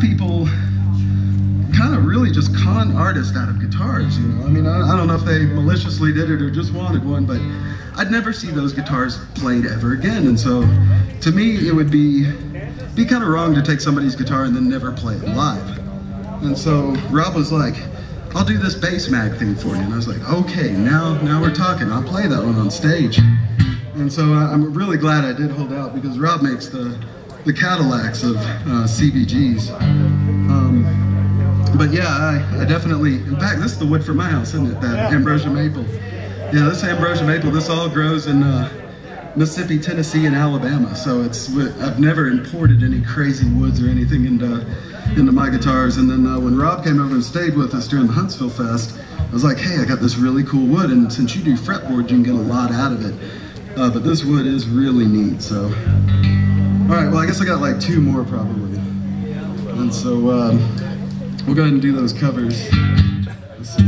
people kind of really just con artists out of guitars, you know. I mean, I don't know if they maliciously did it or just wanted one, but I'd never see those guitars played ever again. And so, to me, it would be kind of wrong to take somebody's guitar and then never play it live. And so Rob was like, I'll do this bass mag thing for you. And I was like, okay, now we're talking. I'll play that one on stage. And so I'm really glad I did hold out, because Rob makes the Cadillacs of CBGs. But yeah, I definitely, in fact, this is the wood for my house, isn't it? That ambrosia maple. Yeah, this ambrosia maple, this all grows in Mississippi, Tennessee, and Alabama. So I've never imported any crazy woods or anything into my guitars. And then when Rob came over and stayed with us during the Huntsville Fest, I was like, hey, I got this really cool wood, and since you do fretboard, you can get a lot out of it. But this wood is really neat, so. All right, well, I guess I got like 2 more probably. And so we'll go ahead and do those covers. Let's see.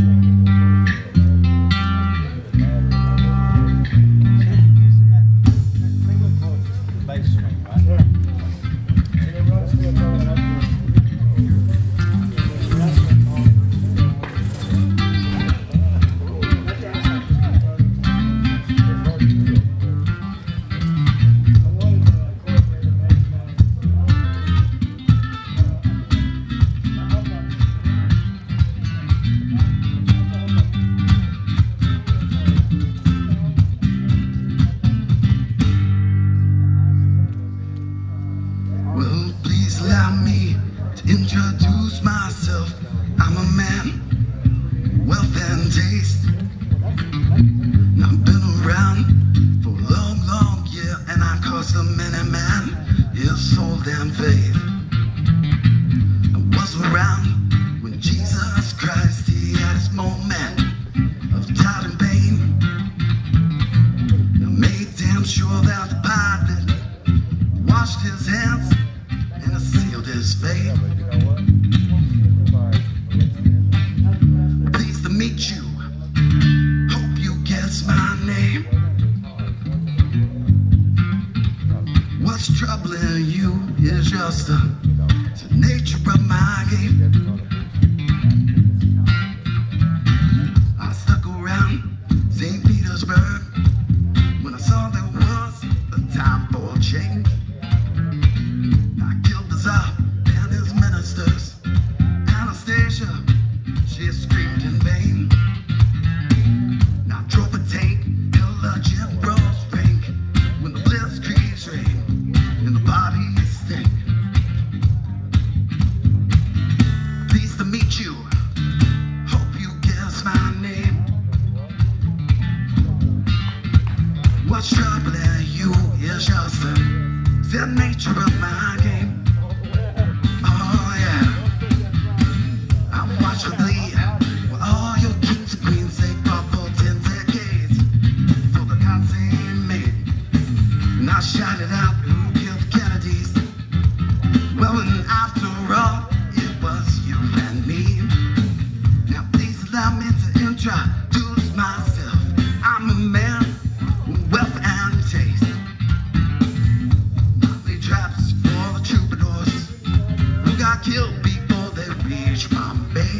Introduce myself, I'm a man, wealth and taste. I've been around for a long, long year, and I cost a many man his soul and faith. I was around when Jesus Christ, he had his moment of doubt and pain. I made damn sure that the pilot washed his hands and sealed his fate. Pleased to meet you. Hope you guess my name. What's troubling you is just the nature of my game. I stuck around St. Petersburg when I saw there was a time for a change. And his ministers, Anastasia, she screamed in vain. Now drove a tank, held a general's rank when the blitzkrieg's rain and the bodies stink. Pleased to meet you. Hope you guess my name. What's troubling you is just the nature of my game. I shouted out, who killed Kennedys? Well, and after all, it was you and me. Now please allow me to introduce myself. I'm a man with wealth and taste. Motley traps for the troubadours who got killed before they reached Bombay.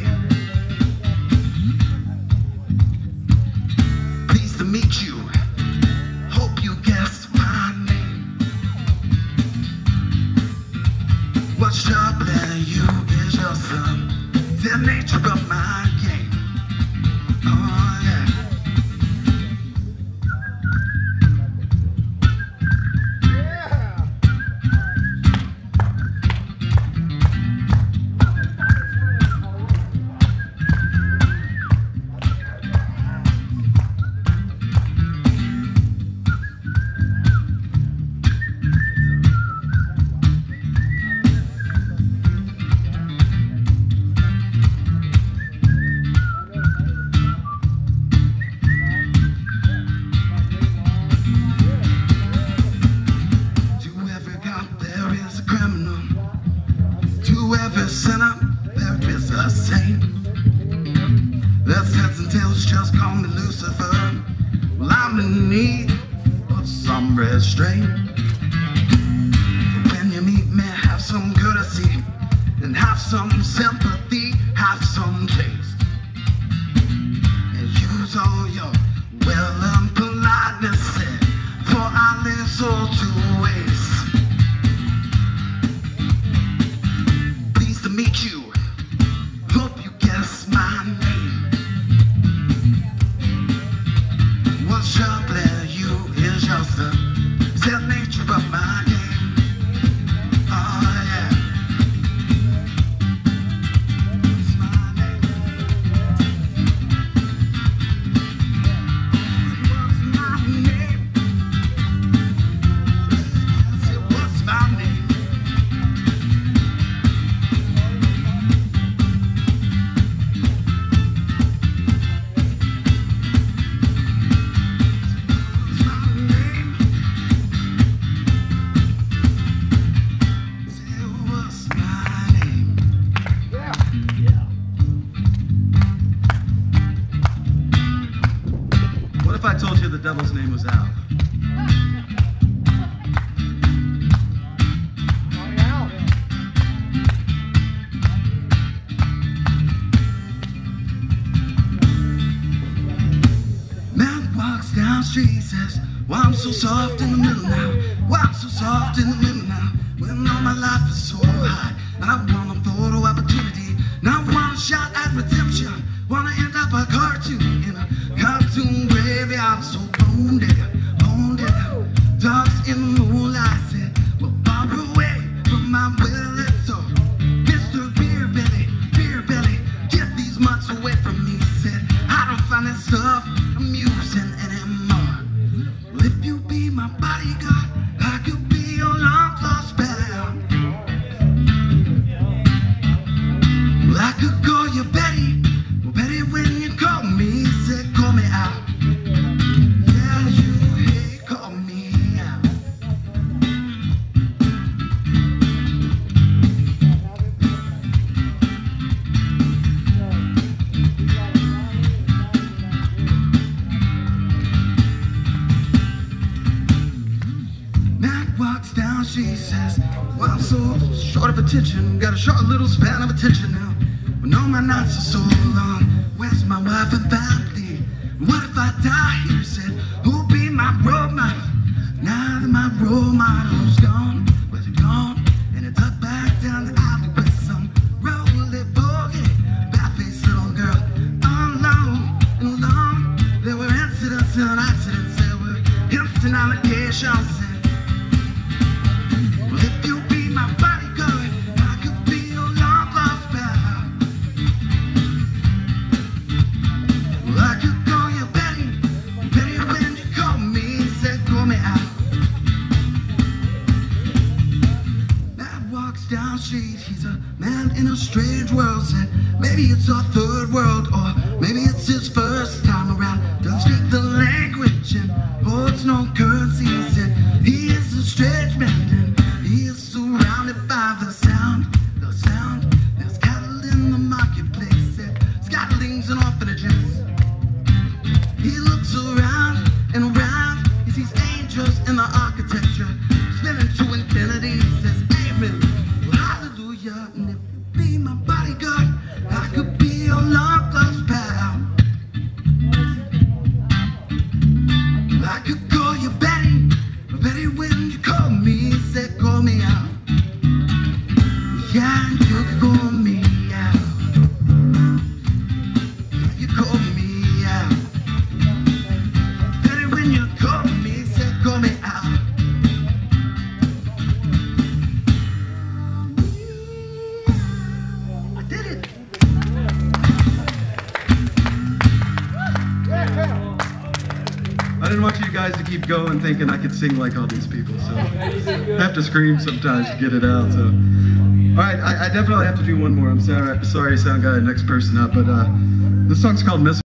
Pleased to meet you. Hope you guessed my name. What's troubling you is just the nature of my game. Oh yeah. Sinner, there is a saint. That's heads and tails, just call me Lucifer. Well, I'm in need of some restraint. When you meet me, have some courtesy and have Have some sympathy, have some taste, and use all your well-earned politeness for our little to waste. Pleased to meet you. Hope you guess my name. What's your pleasure? You is just the self-nature of my game. What if I told you the devil's name was Al? Man walks down the street, says, "Why I'm so soft in the middle now? Why I'm so soft in the middle now? When all my life is so high, I want a photo opportunity, and I want a shot at redemption. Wanna end up a cartoon in a cartoon graveyard, so bone dead, dogs in the moonlight said, well, far away from my willing soul. Mr. Beer Belly, get these mutts away from me, said, I don't find this stuff amusing anymore. Well, if you be my bodyguard, I could be your long-lost pal. Well, I could call you Betty. Well, Betty, when you call me, said, call me out. Yeah, you hate call me out. Matt walks down, she says, well, I'm so short of attention, got a short little span of attention now. But no, my nights are so long. Where's my wife and family? What if I die here? Said, who'll be my role model? Now that my role model's gone, where's it gone? And it ducked back down the alley with some roly-poly, bat-faced little girl. Alone and alone, there were incidents and accidents, there were instant allegations. Well, if you be my bodyguard, I could be your long-lost pal. Well, I could call you Betty, Betty when you call me, said call me out. Man walks down the street, he's a man in a strange world, said maybe it's our third world, or maybe it's his first time around. Doesn't speak the language and holds no currency, said he is a strange man and he is surrounded by the sound. There's cattle in the marketplace, said scatterlings and orphanages. He looks around and around, he sees angels in the architecture, spinning to infinity, he says amen, well, hallelujah. And if you be my bodyguard, I could be your long-lost pal. I could call you Betty, Betty when you call me, said call me out. Yeah, you could call me out. Yeah, you call me out. Betty when you call me, said call me out. I did it. I didn't want you guys to keep going thinking I could sing like all these people, so I have to scream sometimes to get it out. So, all right, I definitely have to do one more. I'm sorry, sound guy, next person up, but this song's called Miss.